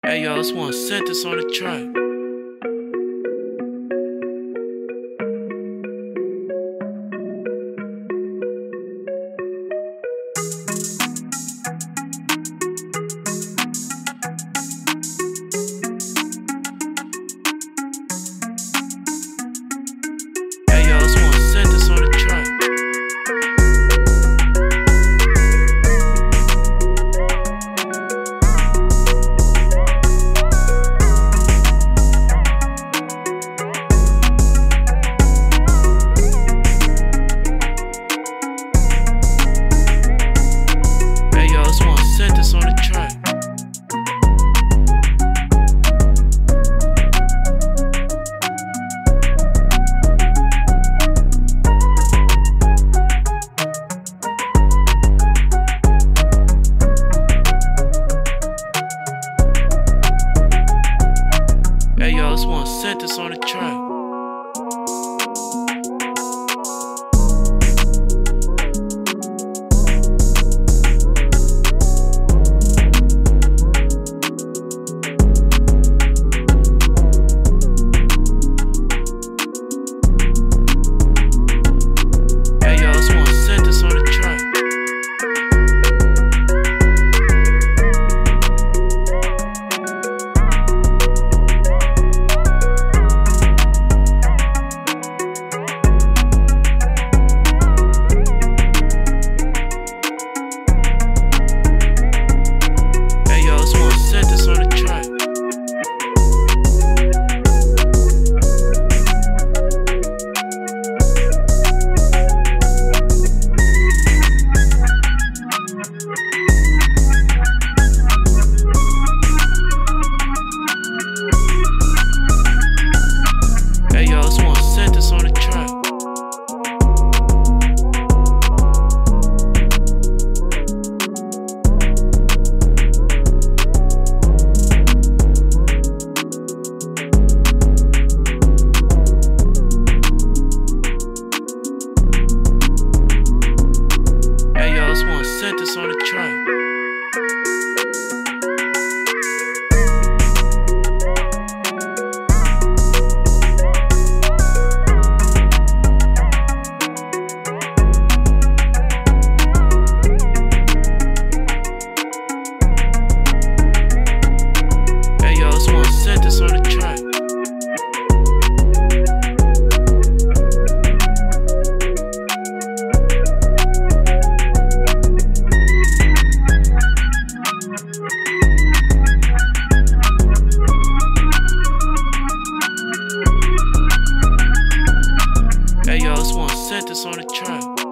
Hey yo, let's want to set this on the track. Hey yo, let's want to set this on the track. Set this on the track. Hey yo, let's want to set this on the track. Set this on the track. Hey yo, let's want to set this on the track. Hey yo, let's want to set this on the track.